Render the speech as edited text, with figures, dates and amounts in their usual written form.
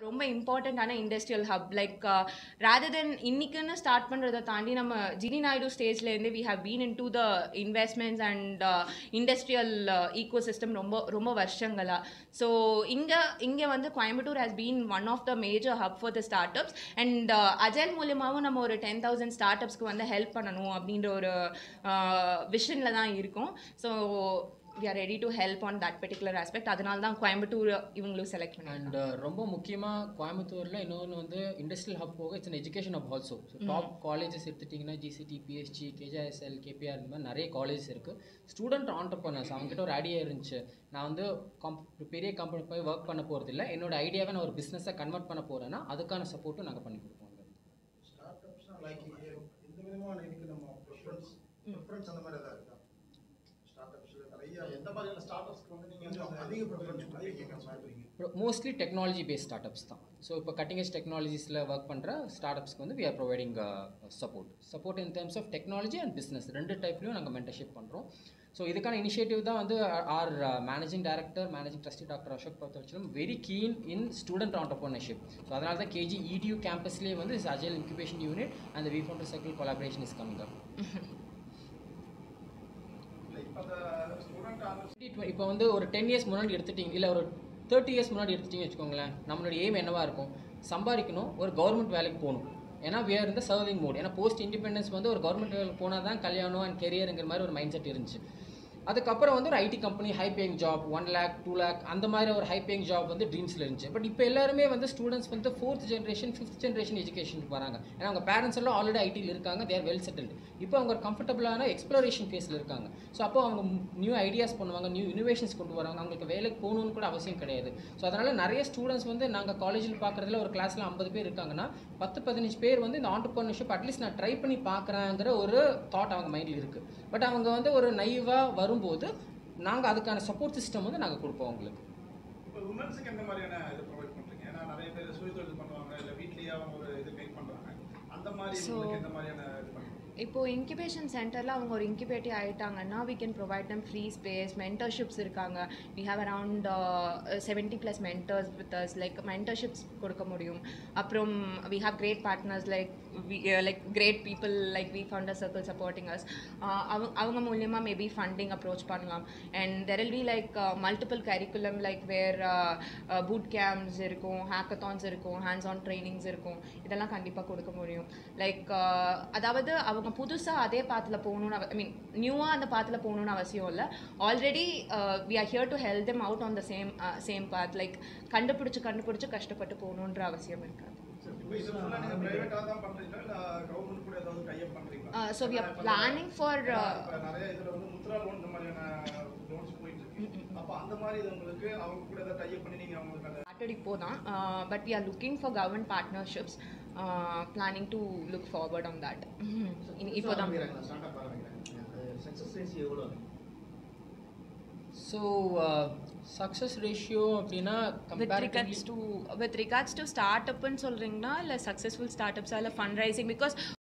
ரொம்ப இம்பார்ட்டண்ட்டான industrial hub like rather than இன்னைக்குன்னு ஸ்டார்ட் பண்ணுறதை தாண்டி நம்ம ஜிடி நாயுடு ஸ்டேஜ்லேருந்து we have been into the investments and industrial ecosystem ரொம்ப வருஷங்களா. ஸோ இங்கே வந்து Coimbatore has been one of the major hub for the startups and agile மூலியமாகவும் நம்ம ஒரு 10,000 ஸ்டார்ட் அப்ஸ்க்கு வந்து ஹெல்ப் பண்ணணும் அப்படின்ற ஒரு விஷனில் தான் இருக்கும். So we are ready to help on that particular aspect. அதனால தான் கோயம்புத்தூர் இவங்களும் செலக்ட் பண்ணாங்க. அண்ட் ரொம்ப முக்கியமாக கோயம்புத்தூரில் இன்னொன்று வந்து இண்டஸ்ட்ரியல் ஹப் போக it's an education hub also. So top colleges எடுத்துட்டிங்கன்னா ஜிசிடி, பிஎஸ்ஜி, கேஜிஎஸ்எல், கேபிஆர் இந்த மாதிரி நிறைய காலேஜஸ் இருக்குது. ஸ்டூடெண்ட் ஆண்டர்ப்ரனர்ஸ் அவங்ககிட்ட ஒரு ஐடியா இருந்துச்சு, நான் வந்து பெரிய கம்பெனி போய் ஒர்க் பண்ண போகிறது இல்லை, என்னோட ஐடியாவை நான் ஒரு பிஸ்னஸை கன்வெர்ட் பண்ண போகிறேன்னா அதுக்கான சப்போர்ட்டும் நாங்கள் பண்ணி கொடுப்போம். Mostly technology based startups தான். ஸோ இப்போ கட்டிங் எஜ் டெக்னாலஜிஸில் ஒர்க் பண்ணுற ஸ்டார்ட் அப்ஸ்க்கு வந்து we are providing support in terms of technology and business ரெண்டு டைப்லையும் நாங்கள் மென்டர்ஷிப் பண்ணுறோம். ஸோ இதுக்கான இனிஷியேட்டிவ் தான் வந்து our managing director, managing trustee doctor Ashok Pathavachalam very keen in student entrepreneurship. So அதனால தான் கேஜி இடியூ கேம்பஸ்லேயே வந்து agile incubation unit and we founder circle collaboration is coming up. இப்போ வந்து ஒரு 10 இயர்ஸ் முன்னாடி எடுத்துட்டீங்க, இல்லை ஒரு 30 இயர்ஸ் முன்னாடி எடுத்துட்டீங்கன்னு வச்சுக்கோங்களேன், நம்மளோட எய்ம் என்னவாக இருக்கும், சம்பாதிக்கணும், ஒரு கவர்மெண்ட் வேலைக்கு போகணும். ஏன்னா we are in the serving mode. ஏன்னா போஸ்ட் இண்டிபெண்டன்ஸ் வந்து ஒரு கவர்மெண்ட் வேலைக்கு போனால் தான் கல்யாணம் அண்ட் கெரியருங்கிற மாதிரி ஒரு மைண்ட் செட் இருந்துச்சு. அதுக்கப்புறம் வந்து ஒரு IT company high paying job 1 lakh 2 lakh அந்த மாதிரி ஒரு ஹை பேயிங் ஜாப் வந்து ட்ரீம்ஸில் இருந்துச்சு. பட் இப்போ எல்லாருமே வந்து ஸ்டூடெண்ட்ஸ் வந்து 4th ஜென்ரேஷன் 5th ஜென்ரேஷன் எஜுகேஷனுக்கு வராங்க. ஏன்னா அவங்க பேரண்ட்ஸ் எல்லாம் ஆல்ரெடி ஐடியில் இருக்காங்க, தேர் வெல் செட்டில்டு. இப்போ அவங்க ஒரு கம்ஃபர்டபுளான எக்ஸ்ப்ளோரேஷன் ஃபேஸில் இருக்காங்க. ஸோ அப்போ அவங்க நியூ ஐடியாஸ் பண்ணுவாங்க, நியூ இனோவேஷன்ஸ் கொண்டு வராங்க. அவங்களுக்கு வேலைக்கு போகணுன்னு கூட அவசியம் கிடையாது. ஸோ அதனால் நிறைய ஸ்டூடெண்ட்ஸ் வந்து நாங்கள் காலேஜில் பார்க்குறதுல ஒரு கிளாஸில் 50 பேர் இருக்காங்கன்னா 10-15 பேர் வந்து இந்த ஆண்டர்ப்ரனர்ஷிப் அட்லீஸ்ட் நான் ட்ரை பண்ணி பார்க்குறேங்கிற ஒரு தாட் அவங்க மைண்டில் இருக்குது. பட் அவங்க வந்து ஒரு நைவாக வரும்போது நாங்கள் அதுக்கான சப்போர்ட் சிஸ்டம் வந்து நாங்கள் கொடுப்போம் அவங்களுக்கு. இப்போ உமன்ஸுக்கு எந்த மாதிரியான இது ப்ரொவைட் பண்ணுறீங்க? ஏன்னா நிறைய பேர் சுயதொழில் பண்ணுவாங்க, இல்லை வீட்லேயே அவங்க ஒரு இது கைட் பண்ணுறாங்க, அந்த மாதிரி எந்த மாதிரியான இது பண்ணுறீங்க? இப்போ இன்குபேஷன் சென்டரில் அவங்க ஒரு இன்குபேட்டிவ் ஆகிட்டாங்கன்னா we can provide them free space, mentorships இருக்காங்க. we have around 70+ mentors with us, like mentorships கொடுக்க முடியும். அப்புறம் we have great partners like great people like we founder circle supporting us. அவங்க மூலியமாக மேபி ஃபண்டிங் அப்ரோச் பண்ணலாம். and there will be like multiple curriculum like where boot camps இருக்கும், hackathons இருக்கும், hands on trainings இருக்கும். இதெல்லாம் கண்டிப்பாக கொடுக்க முடியும். லைக் அதாவது அவங்க புதுசாக அதே பாத்தில் போகணுன்னு நியூவாக அந்த பாத்தில் போகணுன்னு அவசியம் இல்லை. Already we are here to help them out on the same path. Like கண்டுபிடிச்சு கஷ்டப்பட்டு போகணுன்ற அவசியம் இருக்காது. So we are planning for இப்போ தான் but we are looking for government partnerships, planning to look forward on that. இப்போ தான் so success ratio அப்படின்னா with regards to ஸ்டார்ட் அப்னு சொல்கிறீங்கன்னா இல்லை சக்ஸஸ்ஃபுல் ஸ்டார்ட் அப்ஸா இல்லை ஃபண்ட் ரைசிங்? பிகாஸ்